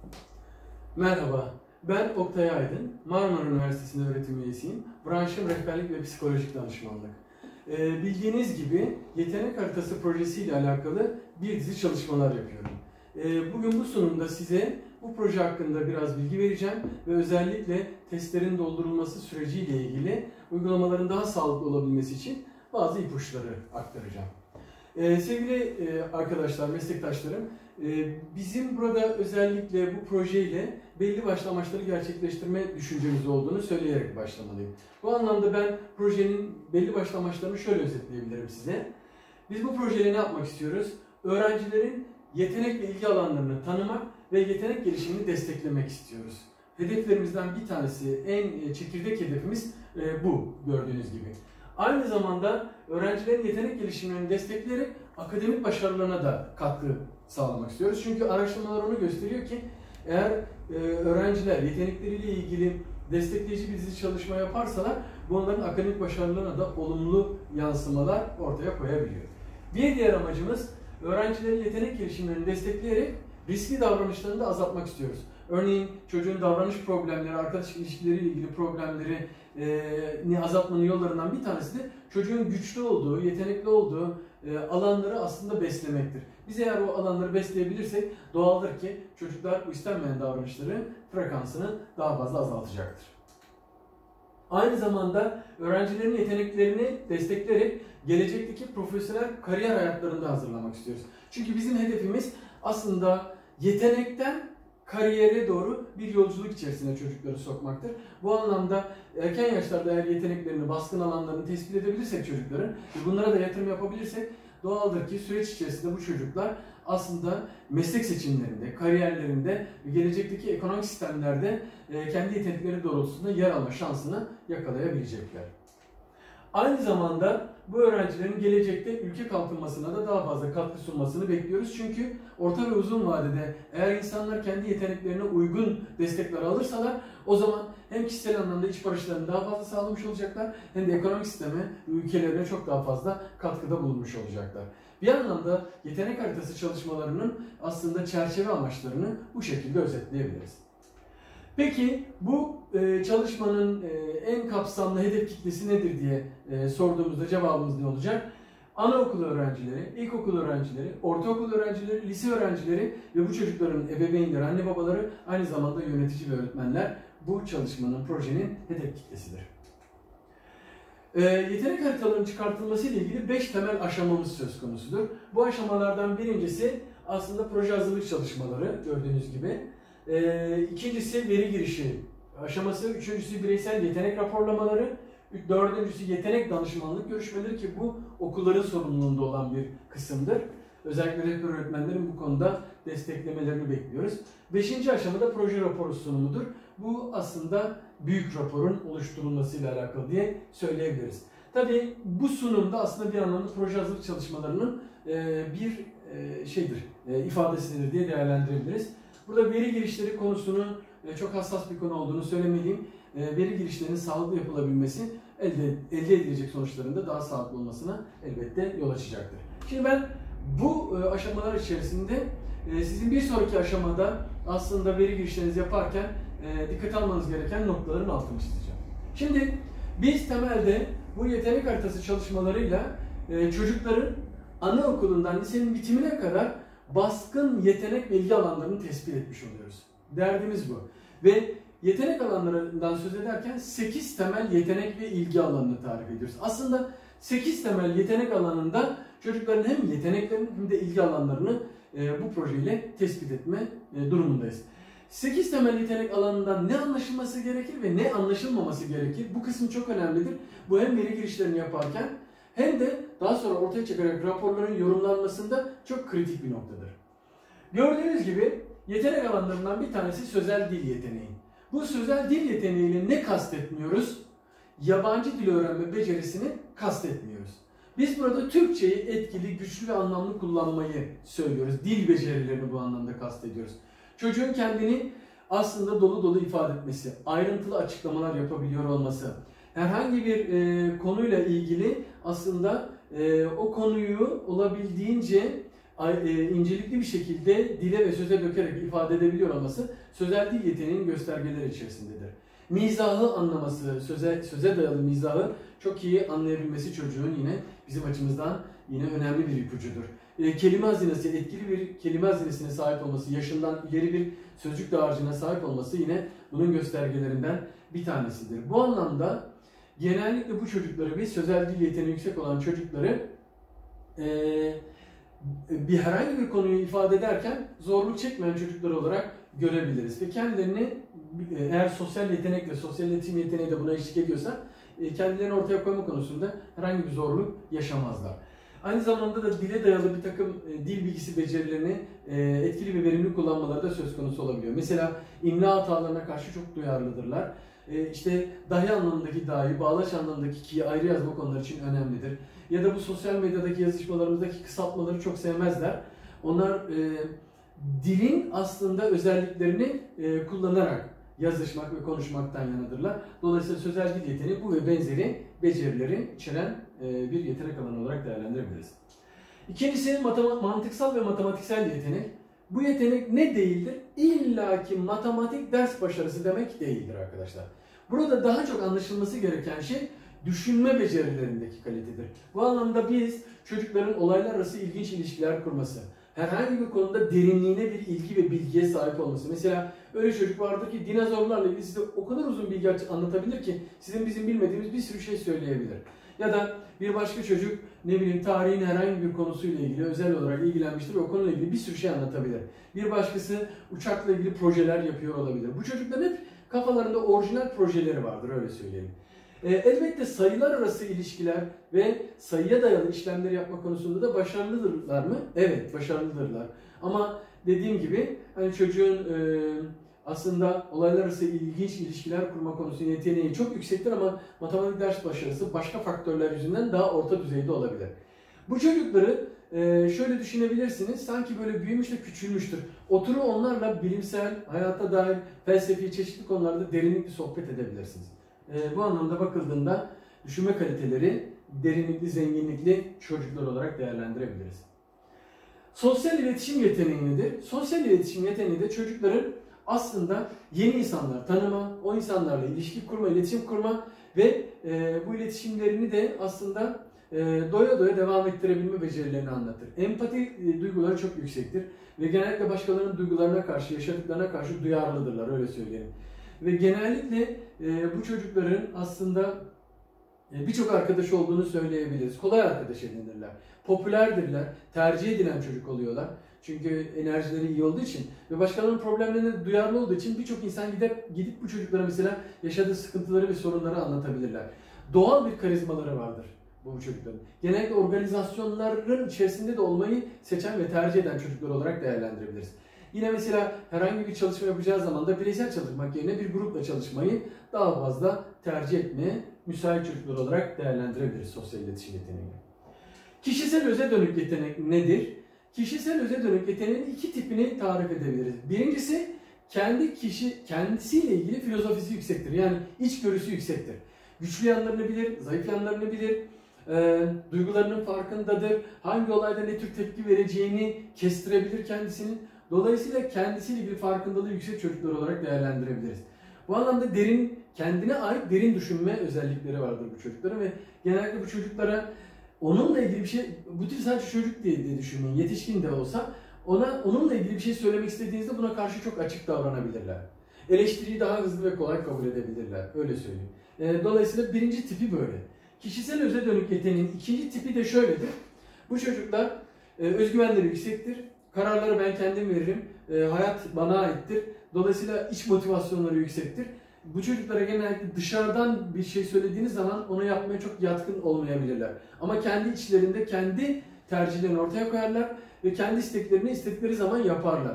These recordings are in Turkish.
Merhaba, ben Oktay Aydın, Marmara Üniversitesi'nde öğretim üyesiyim. Branşım rehberlik ve psikolojik danışmanlık. Bildiğiniz gibi yetenek haritası projesiyle alakalı bir dizi çalışmalar yapıyorum. Bugün bu sunumda size bu proje hakkında biraz bilgi vereceğim ve özellikle testlerin doldurulması süreciyle ilgili uygulamaların daha sağlıklı olabilmesi için bazı ipuçları aktaracağım. Sevgili arkadaşlar, meslektaşlarım, bizim burada özellikle bu projeyle belli başlı amaçları gerçekleştirme düşüncemiz olduğunu söyleyerek başlamalıyım. Bu anlamda ben projenin belli başlı amaçlarını şöyle özetleyebilirim size. Biz bu projeyle ne yapmak istiyoruz? Öğrencilerin yetenek ve ilgi alanlarını tanımak ve yetenek gelişimini desteklemek istiyoruz. Hedeflerimizden bir tanesi, en çekirdek hedefimiz bu gördüğünüz gibi. Aynı zamanda öğrencilerin yetenek gelişimini destekleyerek akademik başarılarına da katkı sağlamak istiyoruz. Çünkü araştırmalar onu gösteriyor ki eğer öğrenciler yetenekleriyle ilgili destekleyici bir dizi çalışma yaparsalar bu onların akademik başarılarına da olumlu yansımalar ortaya koyabiliyor. Bir diğer amacımız öğrencilerin yetenek gelişimlerini destekleyerek riskli davranışlarını da azaltmak istiyoruz. Örneğin çocuğun davranış problemleri, arkadaş ilişkileriyle ilgili problemlerini azaltmanın yollarından bir tanesi de çocuğun güçlü olduğu, yetenekli olduğu alanları aslında beslemektir. Biz eğer o alanları besleyebilirsek doğaldır ki çocuklar bu istenmeyen davranışların frekansını daha fazla azaltacaktır. Aynı zamanda öğrencilerin yeteneklerini destekleyerek gelecekteki profesyonel kariyer hayatlarında hazırlamak istiyoruz. Çünkü bizim hedefimiz aslında yetenekten kariyere doğru bir yolculuk içerisine çocukları sokmaktır. Bu anlamda erken yaşlarda eğer yeteneklerini, baskın alanlarını tespit edebilirsek çocukların ve bunlara da yatırım yapabilirsek doğaldır ki süreç içerisinde bu çocuklar aslında meslek seçimlerinde, kariyerlerinde ve gelecekteki ekonomik sistemlerde kendi yetenekleri doğrultusunda yer alma şansını yakalayabilecekler. Aynı zamanda bu öğrencilerin gelecekte ülke kalkınmasına da daha fazla katkı sunmasını bekliyoruz. Çünkü orta ve uzun vadede eğer insanlar kendi yeteneklerine uygun destekler alırsalar o zaman hem kişisel anlamda iç barışlarını daha fazla sağlamış olacaklar hem de ekonomik sisteme ve ülkelerine çok daha fazla katkıda bulunmuş olacaklar. Bir anlamda yetenek haritası çalışmalarının aslında çerçeve amaçlarını bu şekilde özetleyebiliriz. Peki bu çalışmanın en kapsamlı hedef kitlesi nedir diye sorduğumuzda cevabımız ne olacak? Anaokulu öğrencileri, ilkokul öğrencileri, ortaokul öğrencileri, lise öğrencileri ve bu çocukların ebeveynleri, anne babaları aynı zamanda yönetici ve öğretmenler bu çalışmanın, projenin hedef kitlesidir. Yetenek haritalarının çıkartılması ile ilgili 5 temel aşamamız söz konusudur. Bu aşamalardan birincisi aslında proje hazırlık çalışmaları gördüğünüz gibi. İkincisi veri girişi aşaması, üçüncüsü bireysel yetenek raporlamaları, dördüncüsü yetenek danışmanlık görüşmeleri ki bu okulların sorumluluğunda olan bir kısımdır. Özellikle rehber öğretmenlerin bu konuda desteklemelerini bekliyoruz. Beşinci aşamada proje raporu sunumudur. Bu aslında büyük raporun oluşturulmasıyla alakalı diye söyleyebiliriz. Tabii bu sunumda aslında bir anlamda proje hazırlık çalışmalarının bir ifadesidir diye değerlendirebiliriz. Burada veri girişleri konusunu çok hassas bir konu olduğunu söylemeliyim. Veri girişlerinin sağlıklı yapılabilmesi elde edilecek sonuçların da daha sağlıklı olmasına elbette yol açacaktır. Şimdi ben bu aşamalar içerisinde sizin bir sonraki aşamada aslında veri girişlerinizi yaparken dikkate almanız gereken noktaların altını çizeceğim. Şimdi biz temelde bu yetenek haritası çalışmalarıyla çocukların anaokulundan lisenin bitimine kadar baskın yetenek ve ilgi alanlarını tespit etmiş oluyoruz. Derdimiz bu. Ve yetenek alanlarından söz ederken 8 temel yetenek ve ilgi alanını tarif ediyoruz. Aslında 8 temel yetenek alanında çocukların hem yeteneklerini hem de ilgi alanlarını bu projeyle tespit etme durumundayız. 8 temel yetenek alanından ne anlaşılması gerekir ve ne anlaşılmaması gerekir? Bu kısım çok önemlidir. Bu hem veri girişlerini yaparken hem de daha sonra ortaya çıkarak raporların yorumlanmasında çok kritik bir noktadır. Gördüğünüz gibi yetenek alanlarından bir tanesi sözel dil yeteneği. Bu sözel dil yeteneğiyle ne kastetmiyoruz? Yabancı dil öğrenme becerisini kastetmiyoruz. Biz burada Türkçeyi etkili, güçlü ve anlamlı kullanmayı söylüyoruz. Dil becerilerini bu anlamda kastediyoruz. Çocuğun kendini aslında dolu dolu ifade etmesi, ayrıntılı açıklamalar yapabiliyor olması, herhangi bir konuyla ilgili aslında o konuyu olabildiğince incelikli bir şekilde dile ve söze dökerek ifade edebiliyor olması sözel dil yeteneğinin göstergeleri içerisindedir. Mizahı anlaması, söze dayalı mizahı çok iyi anlayabilmesi çocuğun yine bizim açımızdan yine önemli bir ipucudur. Kelime hazinesi, etkili bir kelime hazinesine sahip olması, yaşından ileri bir sözcük dağarcığına sahip olması yine bunun göstergelerinden bir tanesidir. Bu anlamda genellikle bu çocukları biz sözel dil yeteneği yüksek olan çocukları bir herhangi bir konuyu ifade ederken zorluk çekmeyen çocuklar olarak görebiliriz. Ve kendilerini eğer sosyal yetenekle, sosyal iletişim yeteneği de buna eşlik ediyorsa kendilerini ortaya koyma konusunda herhangi bir zorluk yaşamazlar. Aynı zamanda da dile dayalı bir takım dil bilgisi becerilerini etkili ve verimli kullanmaları da söz konusu olabiliyor. Mesela imla hatalarına karşı çok duyarlıdırlar. İşte dahi anlamındaki dahi, bağlaç anlamındaki ki'yi ayrı yazmak onlar için önemlidir. Ya da bu sosyal medyadaki yazışmalarımızdaki kısaltmaları çok sevmezler. Onlar dilin aslında özelliklerini kullanarak yazışmak ve konuşmaktan yanadırlar. Dolayısıyla sözel dil yeteneği bu ve benzeri becerileri içeren bir yetenek alanı olarak değerlendirebiliriz. İkincisi mantıksal ve matematiksel yetenek. Bu yetenek ne değildir? İlla ki matematik ders başarısı demek değildir arkadaşlar. Burada daha çok anlaşılması gereken şey düşünme becerilerindeki kalitedir. Bu anlamda biz çocukların olaylar arası ilginç ilişkiler kurması, herhangi bir konuda derinliğine bir ilgi ve bilgiye sahip olması. Mesela öyle çocuk vardır ki dinozorlarla ilgili size o kadar uzun bilgi anlatabilir ki sizin bizim bilmediğimiz bir sürü şey söyleyebilir. Ya da bir başka çocuk ne bileyim tarihin herhangi bir konusuyla ilgili özel olarak ilgilenmiştir ve o konuyla ilgili bir sürü şey anlatabilir. Bir başkası uçakla ilgili projeler yapıyor olabilir. Bu çocukların hep kafalarında orijinal projeleri vardır, öyle söyleyelim. Elbette sayılar arası ilişkiler ve sayıya dayalı işlemleri yapma konusunda da başarılıdırlar mı? Evet, başarılıdırlar. Ama dediğim gibi hani çocuğun aslında olaylar arası ilginç ilişkiler kurma konusunda yeteneği çok yüksektir ama matematik ders başarısı başka faktörler yüzünden daha orta düzeyde olabilir. Bu çocukları şöyle düşünebilirsiniz, sanki böyle büyümüş de küçülmüştür. Oturup onlarla bilimsel, hayata dair, felsefi çeşitli konularda derinlikli sohbet edebilirsiniz. Bu anlamda bakıldığında düşünme kaliteleri derinlikli, zenginlikli çocuklar olarak değerlendirebiliriz. Sosyal iletişim yeteneği nedir? Sosyal iletişim yeteneği de çocukların aslında yeni insanlar tanıma, o insanlarla ilişki kurma, iletişim kurma ve bu iletişimlerini de aslında doya doya devam ettirebilme becerilerini anlatır. Empati duyguları çok yüksektir ve genellikle başkalarının duygularına karşı, yaşadıklarına karşı duyarlıdırlar, öyle söyleyelim. Ve genellikle bu çocukların aslında birçok arkadaş olduğunu söyleyebiliriz. Kolay arkadaş edinirler. Popülerdirler. Tercih edilen çocuk oluyorlar. Çünkü enerjileri iyi olduğu için ve başkalarının problemlerine duyarlı olduğu için birçok insan gidip bu çocuklara mesela yaşadığı sıkıntıları ve sorunları anlatabilirler. Doğal bir karizmaları vardır bu çocukların. Genellikle organizasyonların içerisinde de olmayı seçen ve tercih eden çocuklar olarak değerlendirebiliriz. Yine mesela herhangi bir çalışma yapacağı zaman da bireysel çalışmak yerine bir grupla çalışmayı daha fazla tercih etmeye müsait çocuklar olarak değerlendirebiliriz sosyal iletişim yeteneğini. Kişisel öze dönük yetenek nedir? Kişisel öze dönük yeteneğin iki tipini tarif edebiliriz. Birincisi kendisiyle ilgili filozofisi yüksektir. Yani içgörüsü yüksektir. Güçlü yanlarını bilir, zayıf yanlarını bilir. Duygularının farkındadır. Hangi olayda ne tür tepki vereceğini kestirebilir kendisinin. Dolayısıyla kendisiyle ilgili farkındalığı yüksek çocuklar olarak değerlendirebiliriz. Bu anlamda kendine ait derin düşünme özellikleri vardır bu çocukların ve genellikle bu çocuklara onunla ilgili bir şey, bu tür sadece çocuk diye düşünmeyin, yetişkin de olsa onunla ilgili bir şey söylemek istediğinizde buna karşı çok açık davranabilirler. Eleştiriyi daha hızlı ve kolay kabul edebilirler, öyle söyleyeyim. Dolayısıyla birinci tipi böyle. Kişisel öze dönük yeteneğin ikinci tipi de şöyledir. Bu çocuklar özgüvenleri yüksektir. Kararları ben kendim veririm. Hayat bana aittir. Dolayısıyla iç motivasyonları yüksektir. Bu çocuklara genellikle dışarıdan bir şey söylediğiniz zaman onu yapmaya çok yatkın olmayabilirler. Ama kendi içlerinde kendi tercihlerini ortaya koyarlar ve kendi isteklerini istedikleri zaman yaparlar.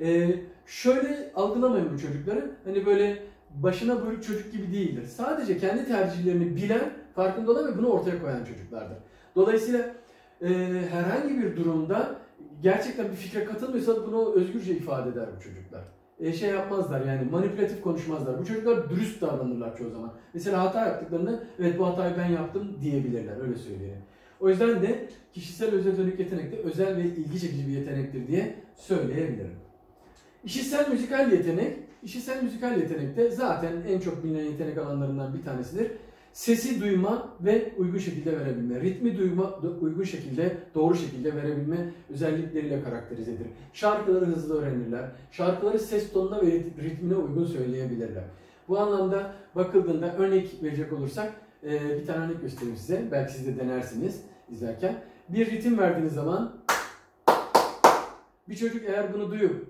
Şöyle algılamayın bu çocukları. Hani böyle başına buyruk çocuk gibi değildir. Sadece kendi tercihlerini bilen, farkında olan ve bunu ortaya koyan çocuklardır. Dolayısıyla herhangi bir durumda gerçekten bir fikre katılmıyorsa bunu özgürce ifade eder bu çocuklar. Şey yapmazlar, yani manipülatif konuşmazlar. Bu çocuklar dürüst davranırlar çoğu zaman. Mesela hata yaptıklarında evet bu hatayı ben yaptım diyebilirler, öyle söyleyelim. O yüzden de kişisel öze dönük yetenek de özel ve ilgi çekici bir yetenektir diye söyleyebilirim. İşitsel müzikal yetenek, işitsel müzikal yetenek de zaten en çok bilinen yetenek alanlarından bir tanesidir. Sesi duyma ve uygun şekilde verebilme, ritmi duyma, uygun şekilde, doğru şekilde verebilme özellikleriyle karakterizedir. Şarkıları hızlı öğrenirler, şarkıları ses tonuna ve ritmine uygun söyleyebilirler. Bu anlamda bakıldığında örnek verecek olursak, bir tane örnek göstereyim size, belki siz de denersiniz izlerken. Bir ritim verdiğiniz zaman, bir çocuk eğer bunu duyup,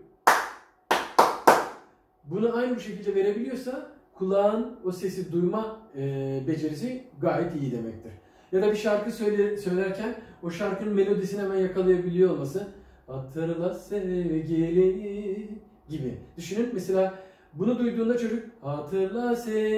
bunu aynı bu şekilde verebiliyorsa, kulağın o sesi duyma becerisi gayet iyi demektir. Ya da bir şarkı söylerken o şarkının melodisini hemen yakalayabiliyor olması, hatırla sevgili gibi. Düşünün mesela bunu duyduğunda çocuk hatırla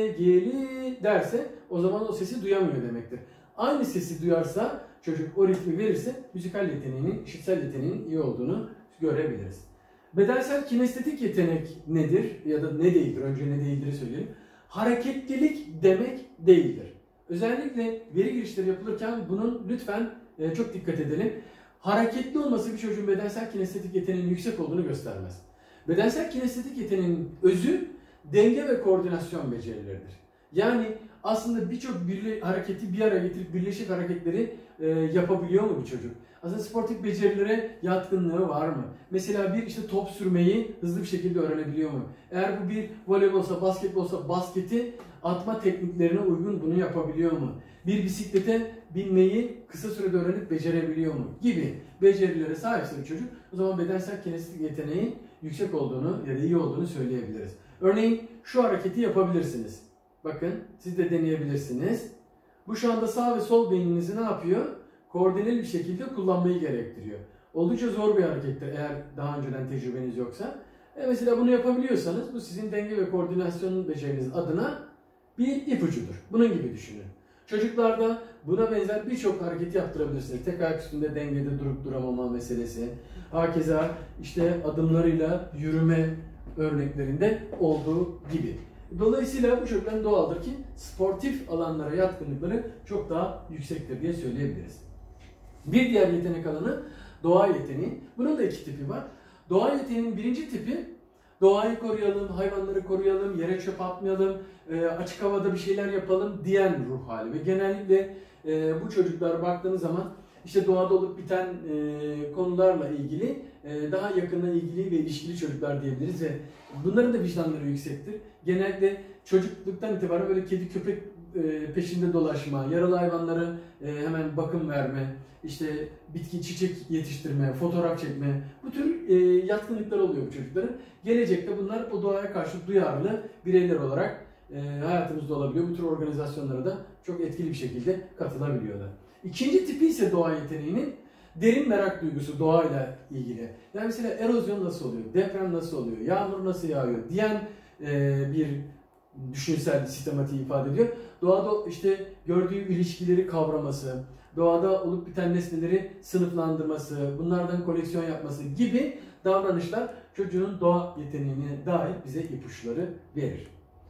sevgili derse o zaman o sesi duyamıyor demektir. Aynı sesi duyarsa çocuk o ritmi verirse müzikal yeteneğinin, işitsel yeteneğinin iyi olduğunu görebiliriz. Bedensel kinestetik yetenek nedir ya da ne değildir? Önce ne değildir söyleyelim. Hareketlilik demek değildir. Özellikle veri girişleri yapılırken bunun lütfen çok dikkat edelim. Hareketli olması bir çocuğun bedensel kinestetik yeteneğinin yüksek olduğunu göstermez. Bedensel kinestetik yeteneğinin özü denge ve koordinasyon becerileridir. Yani aslında birçok hareketi bir araya getirip birleşik hareketleri yapabiliyor mu bir çocuk? Aslında sportif becerilere yatkınlığı var mı? Mesela bir işte top sürmeyi hızlı bir şekilde öğrenebiliyor mu? Eğer bu bir voleybolsa, basketbolsa basketi atma tekniklerine uygun bunu yapabiliyor mu? Bir bisiklete binmeyi kısa sürede öğrenip becerebiliyor mu? Gibi becerilere sahipse bir çocuk, o zaman bedensel kinestetik yeteneği yüksek olduğunu ya da iyi olduğunu söyleyebiliriz. Örneğin şu hareketi yapabilirsiniz. Bakın siz de deneyebilirsiniz. Bu şu anda sağ ve sol beyninizi ne yapıyor? Koordineli bir şekilde kullanmayı gerektiriyor. Oldukça zor bir harekettir eğer daha önceden tecrübeniz yoksa. Mesela bunu yapabiliyorsanız bu sizin denge ve koordinasyon beceriniz adına bir ipucudur. Bunun gibi düşünün. Çocuklarda buna benzer birçok hareketi yaptırabilirsiniz. Tek ayak üstünde dengede durup duramama meselesi. Hakeza işte adımlarıyla yürüme örneklerinde olduğu gibi. Dolayısıyla bu çocukların doğaldır ki sportif alanlara yatkınlıkları çok daha yüksektir diye söyleyebiliriz. Bir diğer yetenek alanı doğa yeteneği. Bunun da iki tipi var. Doğa yeteneğinin birinci tipi doğayı koruyalım, hayvanları koruyalım, yere çöp atmayalım, açık havada bir şeyler yapalım diyen ruh hali. Ve genellikle bu çocuklara baktığınız zaman işte doğada olup biten konularla ilgili daha yakından ilgili ve ilişkili çocuklar diyebiliriz ve bunların da vicdanları yüksektir. Genellikle çocukluktan itibaren böyle kedi köpek peşinde dolaşma, yaralı hayvanlara hemen bakım verme, işte bitki çiçek yetiştirme, fotoğraf çekme, bu tür yatkınlıklar oluyor bu çocukların. Gelecekte bunlar o doğaya karşı duyarlı bireyler olarak hayatımızda olabiliyor. Bu tür organizasyonlara da çok etkili bir şekilde katılabiliyorlar. İkinci tipi ise doğa yeteneğinin derin merak duygusu doğayla ilgili. Yani mesela erozyon nasıl oluyor, deprem nasıl oluyor, yağmur nasıl yağıyor diyen bir düşünsel sistematiği ifade ediyor. Doğada işte gördüğü ilişkileri kavraması, doğada olup biten nesneleri sınıflandırması, bunlardan koleksiyon yapması gibi davranışlar çocuğun doğa yeteneğine dair bize ipuçları verir.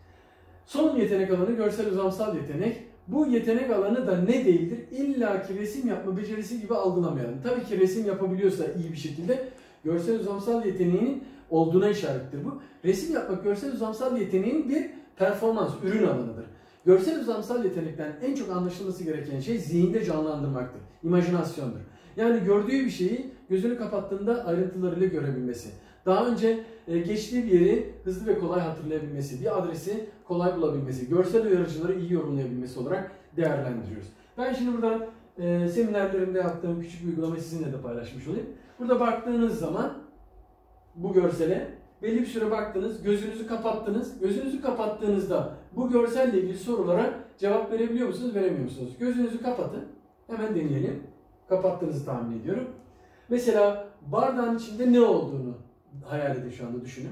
Son yetenek alanı görsel uzamsal yetenek. Bu yetenek alanı da ne değildir? İlla ki resim yapma becerisi gibi algılamayalım. Tabii ki resim yapabiliyorsa iyi bir şekilde görsel uzamsal yeteneğinin olduğuna işarettir bu. Resim yapmak görsel uzamsal yeteneğin bir performans, ürün alanıdır. Görsel uzamsal yetenekten en çok anlaşılması gereken şey zihinde canlandırmaktır. İmajinasyondur. Yani gördüğü bir şeyi gözünü kapattığında ayrıntılarıyla görebilmesi. Daha önce geçtiği bir yeri hızlı ve kolay hatırlayabilmesi, bir adresi kolay bulabilmesi, görsel uyarıcıları iyi yorumlayabilmesi olarak değerlendiriyoruz. Ben şimdi buradan seminerlerimde yaptığım küçük bir uygulamayı sizinle de paylaşmış olayım. Burada baktığınız zaman bu görsele belli bir süre baktınız, gözünüzü kapattınız. Gözünüzü kapattığınızda bu görselle ilgili sorulara cevap verebiliyor musunuz, veremiyor musunuz? Gözünüzü kapatın. Hemen deneyelim. Kapattığınızı tahmin ediyorum. Mesela bardağın içinde ne olduğunu hayal edin şu anda, düşünün.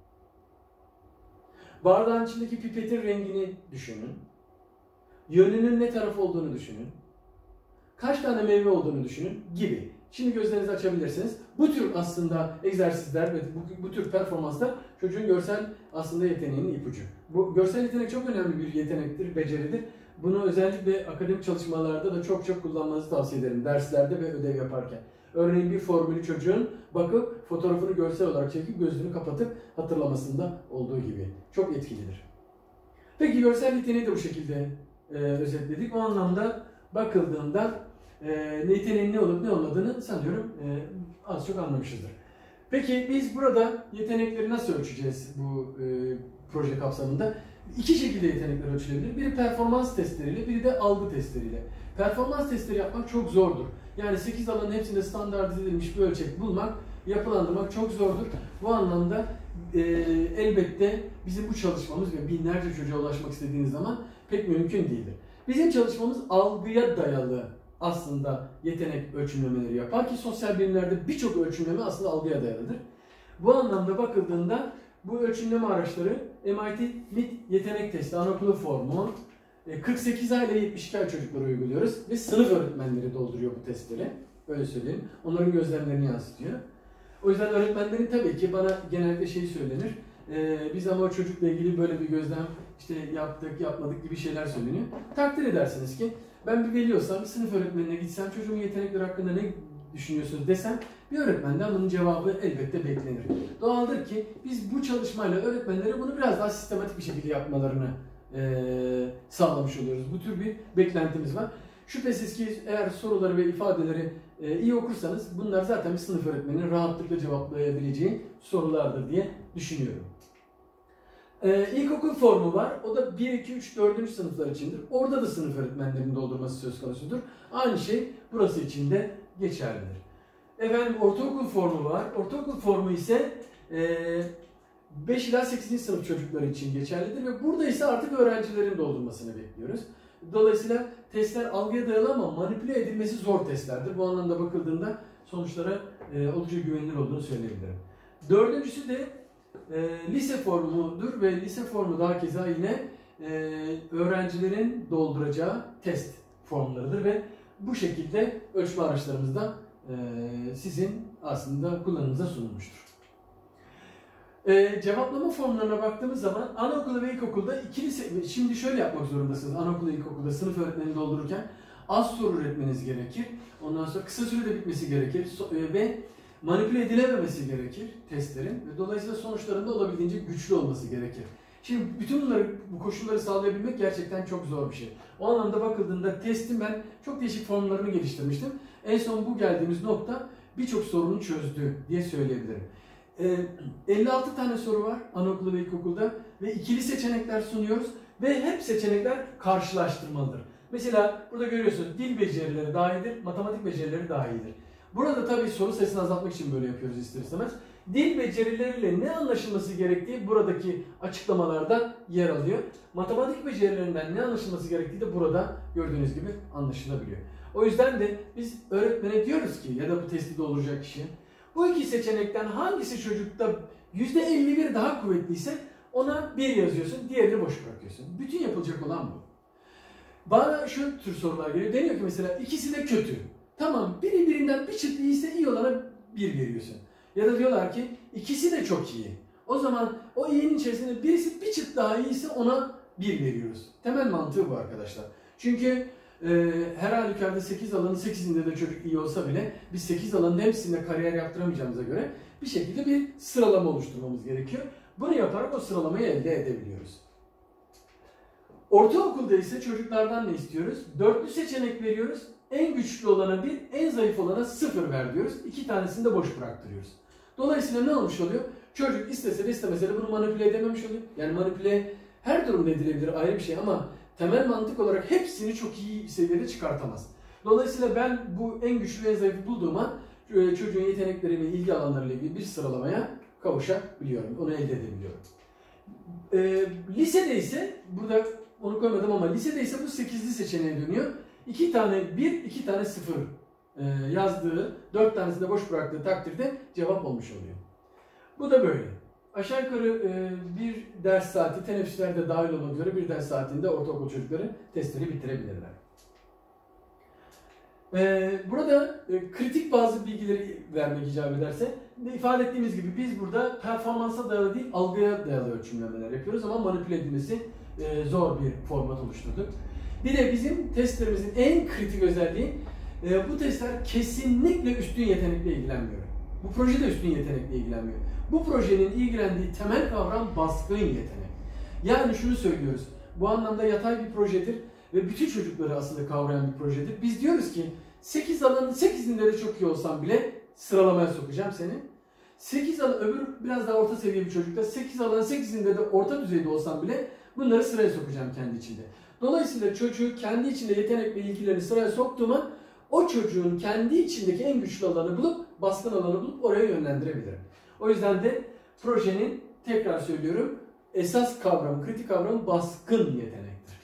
Bardağın içindeki pipetin rengini düşünün. Yönünün ne taraf olduğunu düşünün. Kaç tane meyve olduğunu düşünün gibi. Şimdi gözlerinizi açabilirsiniz. Bu tür aslında egzersizler ve bu tür performanslar çocuğun görsel aslında yeteneğinin ipucu. Bu görsel yetenek çok önemli bir yetenektir, beceridir. Bunu özellikle akademik çalışmalarda da çok kullanmanızı tavsiye ederim. Derslerde ve ödev yaparken. Örneğin bir formülü çocuğun bakıp fotoğrafını görsel olarak çekip gözünü kapatıp hatırlamasında olduğu gibi. Çok etkilidir. Peki görsel yeteneği de bu şekilde özetledik. O anlamda bakıldığında yeteneğin ne olup ne olmadığını sanıyorum az çok anlamışızdır. Peki biz burada yetenekleri nasıl ölçeceğiz bu proje kapsamında? İki şekilde yetenekler ölçülebilir. Biri performans testleriyle, biri de algı testleriyle. Performans testleri yapmak çok zordur. Yani 8 alanın hepsinde standartize edilmiş bir ölçek bulmak, yapılandırmak çok zordur. Bu anlamda elbette bizim bu çalışmamız ve binlerce çocuğa ulaşmak istediğiniz zaman pek mümkün değildir. Bizim çalışmamız algıya dayalı aslında yetenek ölçümlemeleri yapar ki sosyal bilimlerde birçok ölçümleme aslında algıya dayalıdır. Bu anlamda bakıldığında bu ölçümleme araçları MIT yetenek testi, anaokulu formu, 48 ay ile 72 ay çocuklara uyguluyoruz ve sınıf öğretmenleri dolduruyor bu testleri. Öyle söyleyeyim. Onların gözlemlerini yansıtıyor. O yüzden öğretmenlerin tabii ki bana genellikle şey söylenir. Biz ama o çocukla ilgili böyle bir gözlem işte yaptık, yapmadık gibi şeyler söyleniyor. Takdir edersiniz ki ben bir veli olsam, bir sınıf öğretmenine gitsem, çocuğumun yetenekleri hakkında ne düşünüyorsunuz desem, bir öğretmenden bunun cevabı elbette beklenir. Doğaldır ki biz bu çalışmayla öğretmenlere bunu biraz daha sistematik bir şekilde yapmalarını sağlamış oluyoruz. Bu tür bir beklentimiz var. Şüphesiz ki eğer soruları ve ifadeleri iyi okursanız bunlar zaten bir sınıf öğretmeninin rahatlıkla cevaplayabileceği sorulardır diye düşünüyorum. İlkokul formu var. O da 1, 2, 3, 4. sınıflar içindir. Orada da sınıf öğretmenlerinin doldurması söz konusudur. Aynı şey burası için de geçerlidir. Efendim ortaokul formu var. Ortaokul formu ise 5 ila 8. sınıf çocukları için geçerlidir ve burada ise artık öğrencilerin doldurmasını bekliyoruz. Dolayısıyla testler algıya dayalı ama manipüle edilmesi zor testlerdir. Bu anlamda bakıldığında sonuçlara oldukça güvenilir olduğunu söyleyebilirim. Dördüncüsü de lise formudur ve lise formu daha keza yine öğrencilerin dolduracağı test formlarıdır ve bu şekilde ölçme araçlarımız da sizin aslında kullanımınıza sunulmuştur. Cevaplama formlarına baktığımız zaman anaokulu ve ilkokulda şimdi şöyle yapmak zorundasınız. Anaokulu ve ilkokulda sınıf öğretmeni doldururken az soru üretmeniz gerekir. Ondan sonra kısa sürede bitmesi gerekir ve manipüle edilememesi gerekir testlerin ve dolayısıyla sonuçlarında olabildiğince güçlü olması gerekir. Şimdi bütün bu koşulları sağlayabilmek gerçekten çok zor bir şey. O anlamda bakıldığında testin ben çok değişik formlarını geliştirmiştim. En son bu geldiğimiz nokta birçok sorunu çözdü diye söyleyebilirim. 56 tane soru var anaokulu ve ilkokulda ve ikili seçenekler sunuyoruz ve hep seçenekler karşılaştırmalıdır. Mesela burada görüyorsunuz dil becerileri daha iyidir, matematik becerileri daha iyidir. Burada tabii soru sayısını azaltmak için böyle yapıyoruz ister istemez. Dil becerileriyle ne anlaşılması gerektiği buradaki açıklamalarda yer alıyor. Matematik becerilerinden ne anlaşılması gerektiği de burada gördüğünüz gibi anlaşılabiliyor. O yüzden de biz öğretmene diyoruz ki ya da bu testi dolduracak kişiye bu iki seçenekten hangisi çocukta %51 daha kuvvetliyse ona 1 yazıyorsun, diğerini boş bırakıyorsun. Bütün yapılacak olan bu. Bana şu tür sorular geliyor. Deniyor ki mesela ikisi de kötü. Tamam, birinden bir çıt iyiyse iyi olana 1 veriyorsun. Ya da diyorlar ki ikisi de çok iyi. O zaman o iyinin içerisinde birisi bir çıt daha iyiyse ona 1 veriyoruz. Temel mantığı bu arkadaşlar. Çünkü her halükarda 8 alanın 8'inde de çocuk iyi olsa bile biz 8 alanın hepsinde kariyer yaptıramayacağımıza göre bir şekilde bir sıralama oluşturmamız gerekiyor. Bunu yaparak o sıralamayı elde edebiliyoruz. Ortaokulda ise çocuklardan ne istiyoruz? 4'lü seçenek veriyoruz. En güçlü olana 1, en zayıf olana 0 ver diyoruz. 2 tanesini de boş bıraktırıyoruz. Dolayısıyla ne olmuş oluyor? Çocuk istese de istemese de bunu manipüle edememiş oluyor. Yani manipüle her durumda edilebilir ayrı bir şey ama temel mantık olarak hepsini çok iyi seviyede çıkartamaz. Dolayısıyla ben bu en güçlü ve en zayıfı bulduğuma çocuğun yetenekleri ve ilgi alanlarıyla ilgili bir sıralamaya kavuşabiliyorum. Onu elde edebiliyorum. Lisede ise, burada onu koymadım ama lisede ise bu 8'li seçeneğe dönüyor. 2 tane 1, 2 tane 0 yazdığı, 4 tanesini de boş bıraktığı takdirde cevap olmuş oluyor. Bu da böyle. Aşağı yukarı bir ders saati, teneffüsler de dahil olmak üzere bir ders saatinde ortaokul çocukları testleri bitirebilirler. Burada kritik bazı bilgileri vermek icap ederse, ifade ettiğimiz gibi biz burada performansa dayalı değil, algıya dayalı ölçümlemeler yapıyoruz ama manipüle edilmesi zor bir format oluşturduk. Bir de bizim testlerimizin en kritik özelliği bu testler kesinlikle üstün yetenekle ilgilenmiyor. Bu proje de üstün yetenekle ilgilenmiyor. Bu projenin ilgilendiği temel kavram baskın yetenek. Yani şunu söylüyoruz. Bu anlamda yatay bir projedir ve bütün çocukları aslında kavrayan bir projedir. Biz diyoruz ki 8 alanın 8'inde de çok iyi olsam bile sıralamaya sokacağım seni. 8 alan, öbür biraz daha orta seviye bir çocukta 8 alanın 8'inde de orta düzeyde olsam bile bunları sıraya sokacağım kendi içinde. Dolayısıyla çocuğu kendi içinde yetenek ve ilgilerini sıraya soktuğuma o çocuğun kendi içindeki en güçlü alanı bulup, baskın alanı bulup oraya yönlendirebilirim. O yüzden de projenin, tekrar söylüyorum, esas kavramı, kritik kavramı baskın yetenektir.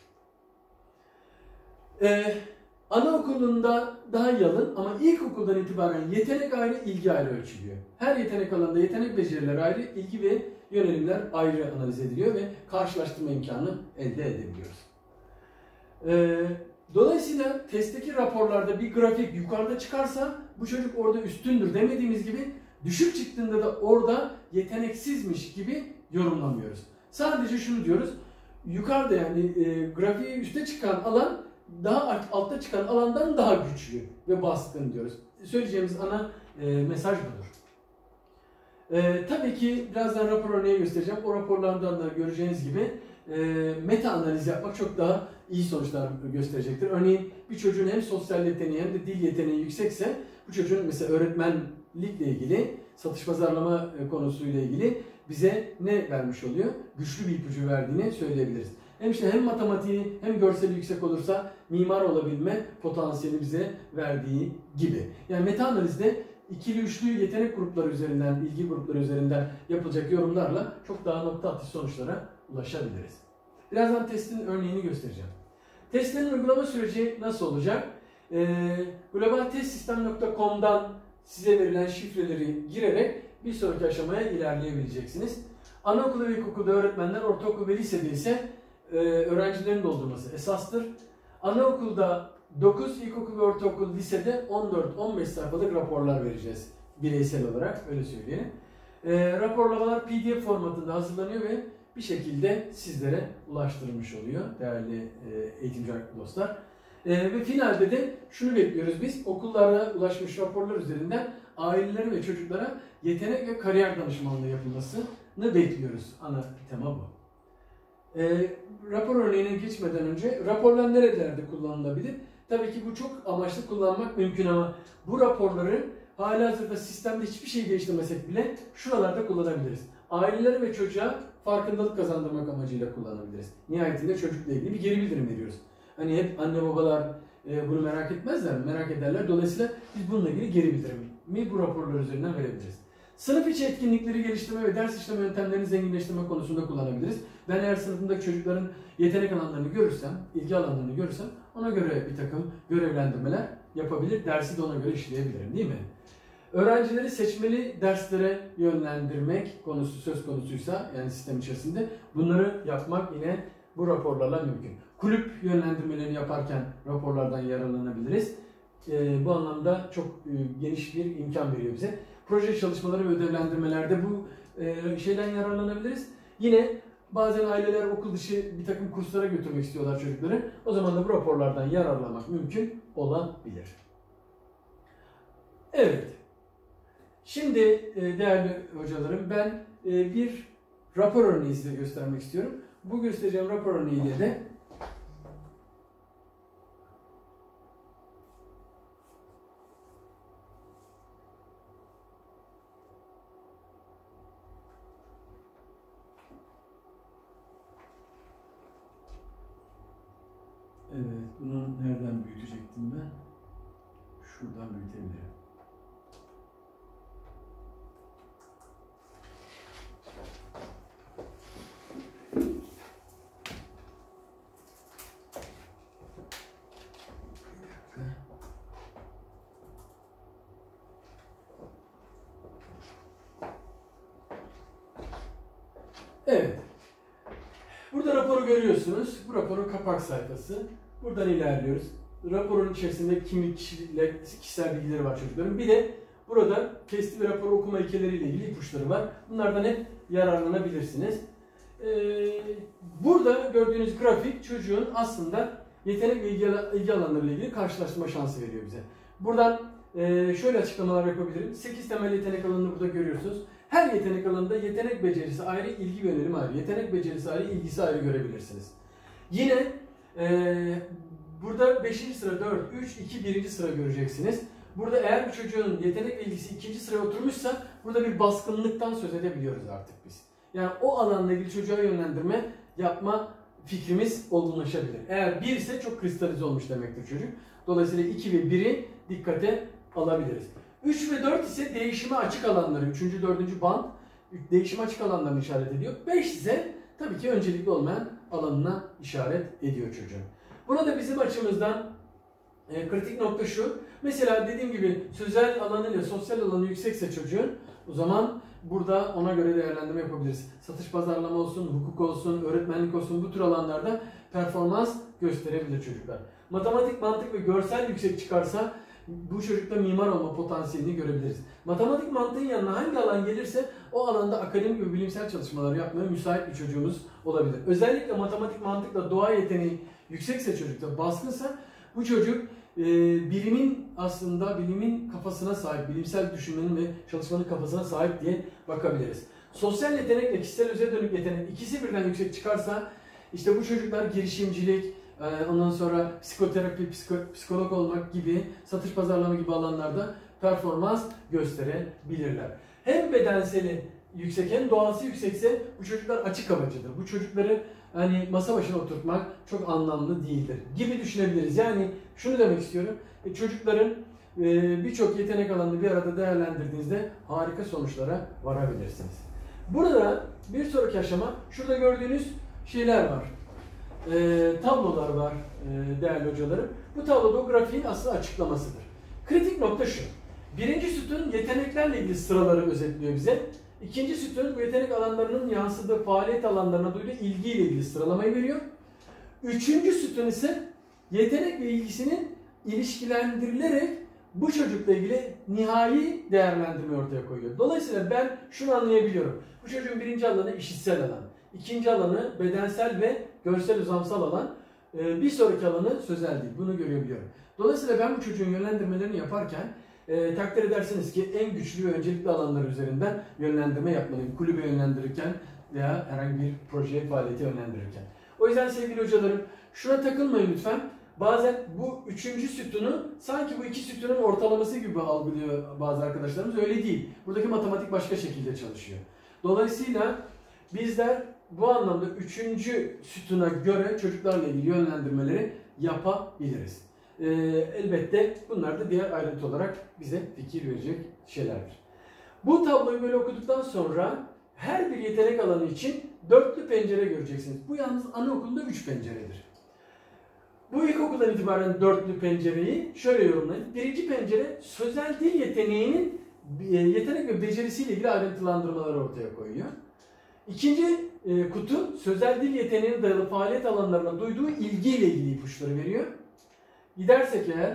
Anaokulunda daha yalın ama ilkokuldan itibaren yetenek ayrı, ilgi ayrı ölçülüyor. Her yetenek alanında yetenek becerileri ayrı, ilgi ve yönelimler ayrı analiz ediliyor ve karşılaştırma imkanı elde edebiliyoruz. Dolayısıyla testteki raporlarda bir grafik yukarıda çıkarsa bu çocuk orada üstündür demediğimiz gibi düşük çıktığında da orada yeteneksizmiş gibi yorumlamıyoruz. Sadece şunu diyoruz, yukarıda yani grafiği üste çıkan alan daha altta çıkan alandan daha güçlü ve baskın diyoruz. Söyleyeceğimiz ana mesaj budur. Tabii ki birazdan rapor örneği göstereceğim. O raporlardan da göreceğiniz gibi meta analiz yapmak çok daha iyi sonuçlar gösterecektir. Örneğin bir çocuğun hem sosyal yeteneği hem de dil yeteneği yüksekse bu çocuğun mesela öğretmenlikle ilgili, satış pazarlama konusuyla ilgili bize ne vermiş oluyor? Güçlü bir ipucu verdiğini söyleyebiliriz. Hem matematiği hem görseli yüksek olursa mimar olabilme potansiyeli bize verdiği gibi. Yani meta analizde ikili üçlü yetenek grupları üzerinden, ilgi grupları üzerinden yapılacak yorumlarla çok daha nokta atışı sonuçlara ulaşabiliriz. Birazdan testin örneğini göstereceğim. Testlerin uygulama süreci nasıl olacak? globaltestsistem.com'dan size verilen şifreleri girerek bir sonraki aşamaya ilerleyebileceksiniz. Anaokulu ve ilkokulda öğretmenler, ortaokul ve lisede ise öğrencilerin doldurması esastır. Anaokulda 9, ilkokul ve ortaokul, lisede 14-15 sayfalık raporlar vereceğiz bireysel olarak, öyle söyleyelim. Raporlamalar PDF formatında hazırlanıyor ve bir şekilde sizlere ulaştırılmış oluyor değerli eğitimci dostlar. Ve finalde de şunu bekliyoruz biz, okullara ulaşmış raporlar üzerinden ailelere ve çocuklara yetenek ve kariyer danışmanlığı yapılmasını bekliyoruz. Ana tema bu. Rapor örneğine geçmeden önce raporlar nerelerde kullanılabilir? Tabii ki bu çok amaçlı kullanmak mümkün ama bu raporları halihazırda sistemde hiçbir şey değiştirmesek bile şuralarda kullanabiliriz. Ailelere ve çocuğa farkındalık kazandırmak amacıyla kullanabiliriz. Nihayetinde çocukla ilgili bir geri bildirim veriyoruz. Hani hep anne babalar bunu merak etmezler mi? Merak ederler. Dolayısıyla biz bununla ilgili geri bildirimi bu raporlar üzerinden verebiliriz. Sınıf içi etkinlikleri geliştirme ve ders işleme yöntemlerini zenginleştirme konusunda kullanabiliriz. Ben eğer sınıfımdaki çocukların yetenek alanlarını görürsem, ilgi alanlarını görürsem ona göre bir takım görevlendirmeler yapabilir, dersi de ona göre işleyebilirim, değil mi? Öğrencileri seçmeli derslere yönlendirmek konusu söz konusuysa, yani sistem içerisinde bunları yapmak yine bu raporlarla mümkün. Kulüp yönlendirmelerini yaparken raporlardan yararlanabiliriz. Bu anlamda çok geniş bir imkan veriyor bize. Proje çalışmaları ve ödevlendirmelerde bu şeyden yararlanabiliriz. Yine bazen aileler okul dışı bir takım kurslara götürmek istiyorlar çocukları. O zaman da bu raporlardan yararlanmak mümkün olabilir. Evet. Şimdi değerli hocalarım, ben bir rapor örneği size göstermek istiyorum. Bu göstereceğim rapor örneğiyle de evet, bunu nereden büyütecektim ben? Şuradan büyütebilirim. Evet. Burada raporu görüyorsunuz. Bu raporun kapak sayfası. Buradan ilerliyoruz. Raporun içerisinde kimlik, kişisel bilgileri var çocukların. Bir de burada testi ve raporu okuma ilkeleriyle ilgili ipuçları var. Bunlardan hep yararlanabilirsiniz. Burada gördüğünüz grafik çocuğun aslında yetenek ve ilgi alanlarıyla ilgili karşılaştırma şansı veriyor bize. Buradan şöyle açıklamalar yapabilirim. 8 temel yetenek alanını burada görüyorsunuz. Her yetenek alanında yetenek becerisi ayrı, ilgi ve yönelimi ayrı. Yetenek becerisi ayrı, ilgisi ayrı görebilirsiniz. Yine burada 5. sıra 4, 3, 2, 1. sıra göreceksiniz. Burada eğer bir çocuğun yetenek ve ilgisi 2. sıraya oturmuşsa burada bir baskınlıktan söz edebiliyoruz artık biz. Yani o alanla ilgili çocuğa yönlendirme yapma fikrimiz olgunlaşabilir. Eğer 1 ise çok kristalize olmuş demektir çocuk. Dolayısıyla 2 ve 1'i dikkate alabiliriz. 3 ve 4 ise değişime açık alanları. 3. 4. band değişime açık alanlarını işaret ediyor. 5 ise tabii ki öncelikli olmayan alanına işaret ediyor çocuğun. Burada bizim açımızdan kritik nokta şu. Mesela dediğim gibi sözel alanı ile sosyal alanı yüksekse çocuğun, o zaman burada ona göre değerlendirme yapabiliriz. Satış pazarlama olsun, hukuk olsun, öğretmenlik olsun, bu tür alanlarda performans gösterebilir çocuklar. Matematik, mantık ve görsel yüksek çıkarsa bu çocukta mimar olma potansiyelini görebiliriz. Matematik mantığın yanına hangi alan gelirse o alanda akademik ve bilimsel çalışmalar yapmaya müsait bir çocuğumuz olabilir. Özellikle matematik mantıkla doğa yeteneği yüksekse çocukta, baskınsa bu çocuk bilimin kafasına sahip, bilimsel düşünmenin ve çalışmanın kafasına sahip diye bakabiliriz. Sosyal yetenek ve kişisel özel dönük yetenek ikisi birden yüksek çıkarsa işte bu çocuklar girişimcilik, ondan sonra psikoterapi, psikolog olmak gibi, satış pazarlama gibi alanlarda performans gösterebilirler. Hem bedenseli yüksek hem doğası yüksekse bu çocuklar açık havacıdır. Bu çocukları hani masa başına oturtmak çok anlamlı değildir gibi düşünebiliriz. Yani şunu demek istiyorum. Çocukların birçok yetenek alanını bir arada değerlendirdiğinizde harika sonuçlara varabilirsiniz. Burada bir sonraki aşama, şurada gördüğünüz şeyler var. Tablolar var değerli hocalarım. Bu tabloda o grafiğin aslında açıklamasıdır. Kritik nokta şu. Birinci sütun yeteneklerle ilgili sıraları özetliyor bize. İkinci sütun bu yetenek alanlarının yansıdığı faaliyet alanlarına duyduğu ilgiyle ilgili sıralamayı veriyor. Üçüncü sütun ise yetenek ve ilgisinin ilişkilendirilerek bu çocukla ilgili nihai değerlendirme ortaya koyuyor. Dolayısıyla ben şunu anlayabiliyorum. Bu çocuğun birinci alanı işitsel alan, ikinci alanı bedensel ve görsel uzamsal alan, bir sonraki alanı sözel değil. Bunu görebiliyorum. Dolayısıyla ben bu çocuğun yönlendirmelerini yaparken takdir edersiniz ki en güçlü ve öncelikli alanlar üzerinden yönlendirme yapmalıyım. Kulübe yönlendirirken veya herhangi bir projeye, faaliyete yönlendirirken. O yüzden sevgili hocalarım şuna takılmayın lütfen. Bazen bu üçüncü sütunu sanki bu iki sütunun ortalaması gibi algılıyor bazı arkadaşlarımız. Öyle değil. Buradaki matematik başka şekilde çalışıyor. Dolayısıyla bizler bu anlamda üçüncü sütuna göre çocuklarla ilgili yönlendirmeleri yapabiliriz. Elbette bunlar da diğer ayrıntı olarak bize fikir verecek şeylerdir. Bu tabloyu böyle okuduktan sonra her bir yetenek alanı için dörtlü pencere göreceksiniz. Bu yalnız anaokulunda 3 penceredir. Bu ilkokuldan itibaren dörtlü pencereyi şöyle yorumlayın. Birinci pencere sözel dil yeteneğinin yetenek ve becerisiyle ilgili ayrıntılandırmaları ortaya koyuyor. İkinci kutu sözel dil yeteneğine dayalı faaliyet alanlarına duyduğu ilgiyle ilgili ipuçları veriyor. Gidersek eğer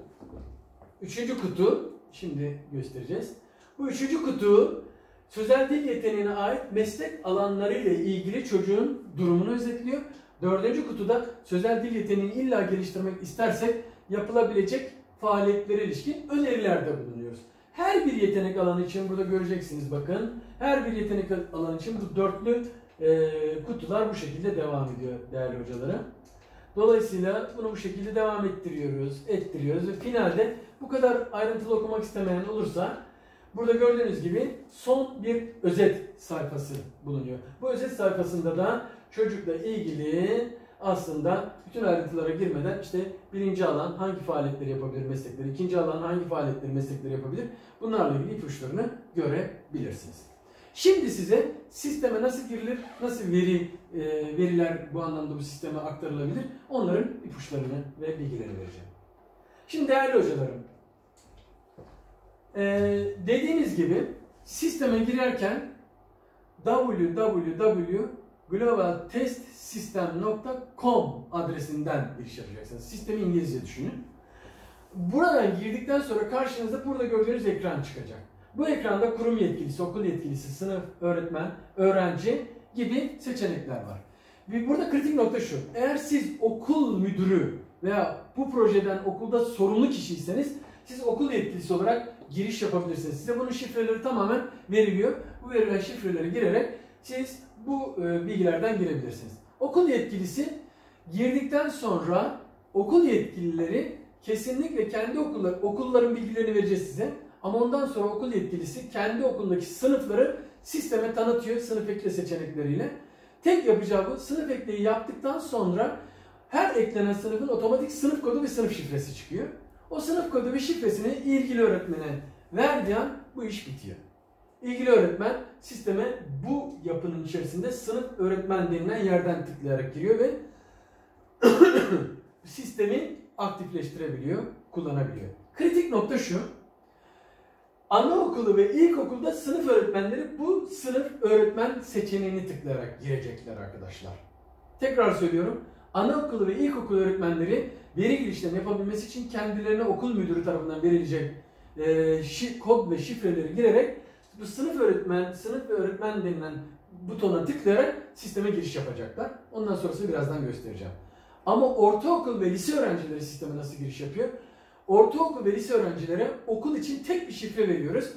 üçüncü kutu, şimdi göstereceğiz. Bu üçüncü kutu sözel dil yeteneğine ait meslek alanlarıyla ilgili çocuğun durumunu özetliyor. Dördüncü kutuda sözel dil yeteneğini illa geliştirmek istersek yapılabilecek faaliyetlere ilişkin önerilerde bulunuyoruz. Her bir yetenek alanı için burada göreceksiniz bakın. Her bir yetenek alanı için bu dörtlü kutular bu şekilde devam ediyor değerli hocalarım. Dolayısıyla bunu bu şekilde devam ettiriyoruz ve finalde bu kadar ayrıntılı okumak istemeyen olursa burada gördüğünüz gibi son bir özet sayfası bulunuyor. Bu özet sayfasında da çocukla ilgili aslında bütün ayrıntılara girmeden işte birinci alan hangi faaliyetleri yapabilir meslekleri, ikinci alan hangi faaliyetleri meslekleri yapabilir bunlarla ilgili ipuçlarını görebilirsiniz. Şimdi size sisteme nasıl girilir, nasıl veriler bu anlamda bu sisteme aktarılabilir onların ipuçlarını ve bilgilerini vereceğim. Şimdi değerli hocalarım, dediğimiz gibi sisteme girerken www.globaltestsystem.com adresinden giriş yapacaksınız. Sistemi İngilizce düşünün. Buradan girdikten sonra karşınızda burada gördüğünüz ekran çıkacak. Bu ekranda kurum yetkilisi, okul yetkilisi, sınıf, öğretmen, öğrenci gibi seçenekler var. Burada kritik nokta şu. Eğer siz okul müdürü veya bu projeden okulda sorumlu kişiyseniz siz okul yetkilisi olarak giriş yapabilirsiniz. Size bunun şifreleri tamamen veriliyor. Bu verilen şifreleri girerek siz bu bilgilerden girebilirsiniz. Okul yetkilisi girdikten sonra okul yetkilileri kesinlikle kendi okulların bilgilerini vereceğiz size. Ama ondan sonra okul yetkilisi kendi okulundaki sınıfları sisteme tanıtıyor sınıf ekle seçenekleriyle. Tek yapacağı bu, sınıf ekleyi yaptıktan sonra her eklenen sınıfın otomatik sınıf kodu ve sınıf şifresi çıkıyor. O sınıf kodu ve şifresini ilgili öğretmene verdiği an bu iş bitiyor. İlgili öğretmen sisteme bu yapının içerisinde sınıf öğretmen denilen yerden tıklayarak giriyor ve sistemi aktifleştirebiliyor, kullanabiliyor. Kritik nokta şu. Anaokulu ve ilkokulda sınıf öğretmenleri bu sınıf öğretmen seçeneğini tıklayarak girecekler arkadaşlar. Tekrar söylüyorum. Anaokulu ve ilkokul öğretmenleri veri girişlerini yapabilmesi için kendilerine okul müdürü tarafından verilecek kod ve şifreleri girerek bu sınıf öğretmen denilen butona tıklayarak sisteme giriş yapacaklar. Ondan sonrasını birazdan göstereceğim. Ama ortaokul ve lise öğrencileri sisteme nasıl giriş yapıyor? Ortaokul ve lise öğrencilere okul için tek bir şifre veriyoruz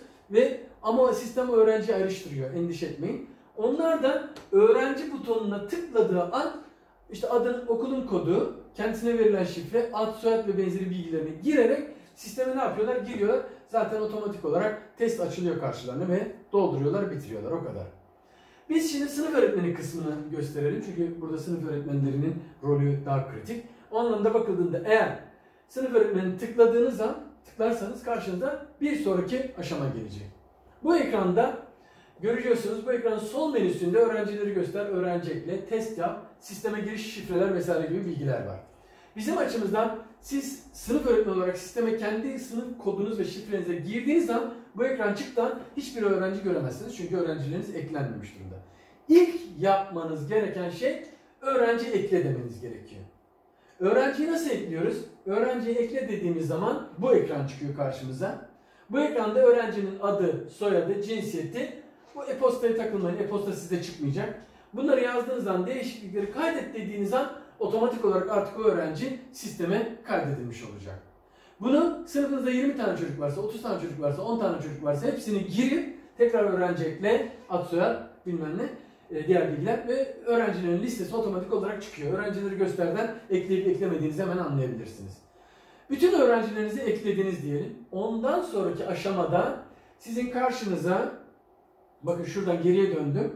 ama sistem öğrenciyi ayrıştırıyor. Endişe etmeyin. Onlar da öğrenci butonuna tıkladığı an işte adın, okulun kodu, kendisine verilen şifre, ad, soyad ve benzeri bilgilerini girerek sisteme ne yapıyorlar? Giriyorlar. Zaten otomatik olarak test açılıyor karşılarına ve dolduruyorlar, bitiriyorlar. O kadar. Biz şimdi sınıf öğretmeni kısmını gösterelim. Çünkü burada sınıf öğretmenlerinin rolü daha kritik. O anlamda bakıldığında eğer sınıf öğretmenini tıklarsanız karşınıza bir sonraki aşama gelecek. Bu ekranda görüyorsunuz, bu ekranın sol menüsünde öğrencileri göster, öğrenci ekle, test yap, sisteme giriş şifreler vesaire gibi bilgiler var. Bizim açımızdan siz sınıf öğretmeni olarak sisteme kendi sınıf kodunuz ve şifrenize girdiğiniz zaman bu ekran çıktıktan hiçbir öğrenci göremezsiniz. Çünkü öğrencileriniz eklenmemiş durumda. İlk yapmanız gereken şey öğrenci ekle demeniz gerekiyor. Öğrenciyi nasıl ekliyoruz? Öğrenciyi ekle dediğimiz zaman bu ekran çıkıyor karşımıza. Bu ekranda öğrencinin adı, soyadı, cinsiyeti, bu e-postaya takılmayın, e-posta size çıkmayacak. Bunları yazdığınız zaman değişiklikleri kaydet dediğiniz an otomatik olarak artık o öğrenci sisteme kaydedilmiş olacak. Bunu sınıfınızda 20 tane çocuk varsa, 30 tane çocuk varsa, 10 tane çocuk varsa hepsini girip tekrar öğrenci ekle, ad soyad bilmem ne diğer bilgiler ve öğrencilerin listesi otomatik olarak çıkıyor. Öğrencileri gösterden ekleyip eklemediğinizi hemen anlayabilirsiniz. Bütün öğrencilerinizi eklediniz diyelim. Ondan sonraki aşamada sizin karşınıza, bakın şuradan geriye döndüm.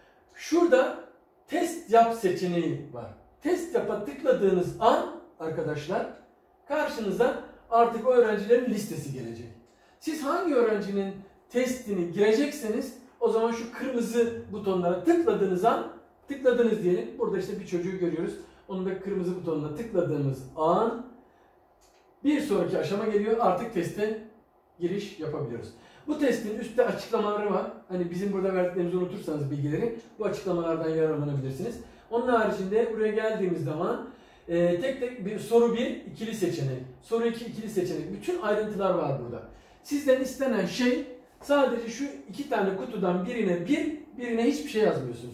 Şurada test yap seçeneği var. Test yapa tıkladığınız an arkadaşlar karşınıza artık o öğrencilerin listesi gelecek. Siz hangi öğrencinin testini girecekseniz o zaman şu kırmızı butonlara tıkladınız diyelim. Burada işte bir çocuğu görüyoruz. Onun da kırmızı butonuna tıkladığımız an bir sonraki aşama geliyor. Artık teste giriş yapabiliyoruz. Bu testin üstte açıklamaları var. Hani bizim burada verdiklerimizi unutursanız bilgileri bu açıklamalardan yararlanabilirsiniz. Onun haricinde buraya geldiğimiz zaman tek tek bir soru 1 ikili seçenek, soru 2 ikili seçenek. Bütün ayrıntılar var burada. Sizden istenen şey sadece şu iki tane kutudan birine hiçbir şey yazmıyorsunuz.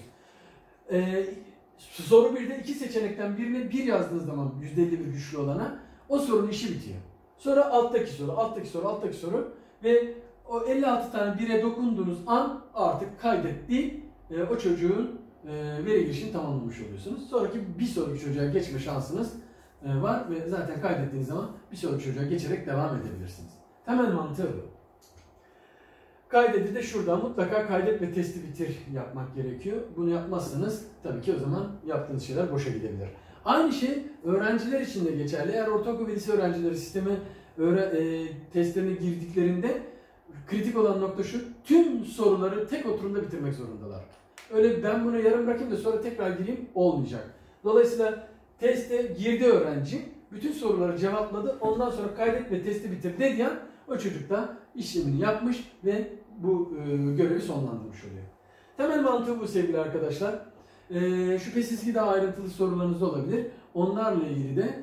Soru 1'de iki seçenekten birine 1 yazdığınız zaman %50 bir güçlü olana o sorunun işi bitiyor. Sonra alttaki soru ve o 56 tane 1'e dokunduğunuz an artık kaydetti o çocuğun veri girişini tamamlamış oluyorsunuz. Bir sonraki çocuğa geçme şansınız var ve zaten kaydettiğiniz zaman bir sonraki çocuğa geçerek devam edebilirsiniz. Temel mantığı bu. Kaydedi de şurada mutlaka kaydet ve testi bitir yapmak gerekiyor. Bunu yapmazsanız tabii ki o zaman yaptığınız şeyler boşa gidebilir. Aynı şey öğrenciler için de geçerli. Eğer ortaokul ve lise öğrencileri sisteme testlerine girdiklerinde kritik olan nokta şu, tüm soruları tek oturumda bitirmek zorundalar. Öyle ben bunu yarım bırakayım da sonra tekrar gireyim olmayacak. Dolayısıyla teste girdi öğrenci, bütün soruları cevapladı, ondan sonra kaydet ve testi bitir dediği an o çocuk da işlemini yapmış ve bu görevi sonlandırmış oluyor. Temel mantığı bu sevgili arkadaşlar. Şüphesiz ki daha ayrıntılı sorularınız olabilir. Onlarla ilgili de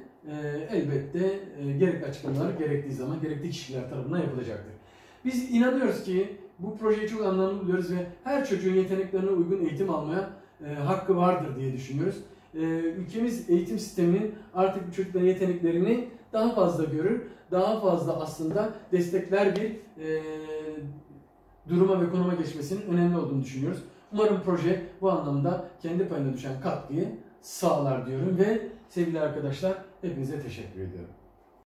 elbette gerekli açıklamalar gerektiği zaman gerekli kişiler tarafından yapılacaktır. Biz inanıyoruz ki bu projeyi çok anlamlı buluyoruz ve her çocuğun yeteneklerine uygun eğitim almaya hakkı vardır diye düşünüyoruz. Ülkemiz eğitim sisteminin artık bu çocukların yeteneklerini daha fazla görür, daha fazla aslında destekler bir duruma ve konuma geçmesinin önemli olduğunu düşünüyoruz. Umarım proje bu anlamda kendi payına düşen katkıyı sağlar diyorum ve sevgili arkadaşlar hepinize teşekkür ediyorum.